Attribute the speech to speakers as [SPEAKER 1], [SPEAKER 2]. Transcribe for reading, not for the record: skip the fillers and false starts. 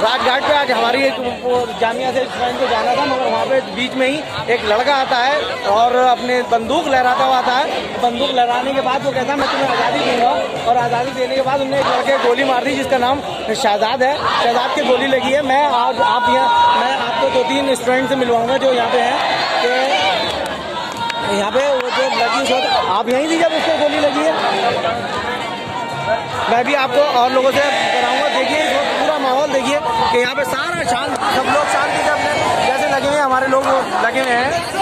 [SPEAKER 1] राजघाट पे आज हमारी एक जामिया से स्टूडेंट को जाना था, मगर वहाँ पे बीच में ही एक लड़का आता है और अपने बंदूक लहराता हुआ आता है। बंदूक लहराने के बाद वो कहता है मैं तुम्हें आज़ादी दूंगा, और आज़ादी देने के बाद उन्होंने एक लड़के को गोली मार दी जिसका नाम शहजाद है। शहजाद की गोली लगी है। मैं आपको 2-3 स्टूडेंट से मिलवाऊंगा जो यहाँ पे हैं, कि यहाँ पे वो जो लगी, आप यहीं थी जब उसको गोली लगी है। मैं भी आपको और लोगों से कराऊंगा। देखिए पूरा माहौल देखिए कि यहाँ पे सारा शांत, सब लोग शांति से अपने जैसे लगे हुए हैं, हमारे लोग लगे हुए हैं।